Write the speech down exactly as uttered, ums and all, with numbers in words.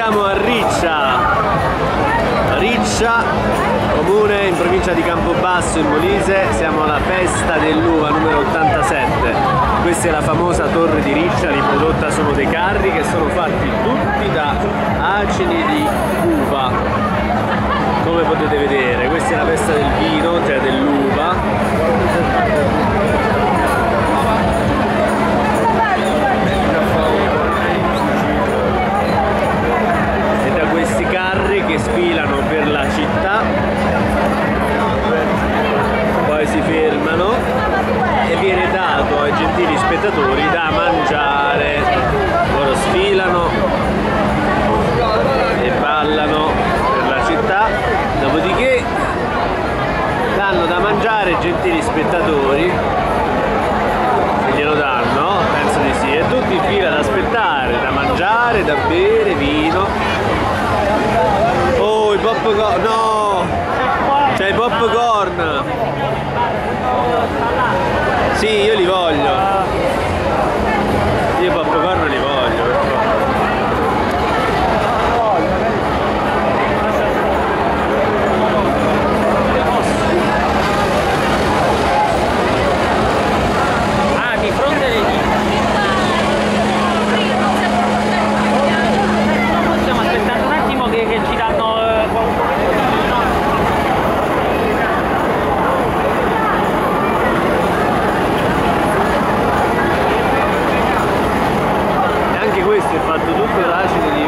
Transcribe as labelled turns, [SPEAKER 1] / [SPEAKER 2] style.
[SPEAKER 1] Siamo a Riccia, Riccia, comune in provincia di Campobasso in Molise. Siamo alla festa dell'uva numero ottantasette. Questa è la famosa torre di Riccia, riprodotta sono dei carri che sono fatti tutti da acini di uva, come potete vedere. Questa è la festa del vino, cioè dell'uva. Che sfilano per la città, poi si fermano e viene dato ai gentili spettatori da mangiare. Loro sfilano e ballano per la città, dopodiché danno da mangiare ai gentili spettatori, se glielo danno, penso di sì, e tutti in fila ad aspettare da mangiare, da bere vino. Oh, i popcorn, no! C'è i popcorn! Sì, io li voglio! Io i popcorn li voglio, per favore.
[SPEAKER 2] Ah, di fronte alle dita. Stiamo aspettando un attimo che, che ci danno
[SPEAKER 1] questo è fatto tutto da acidi di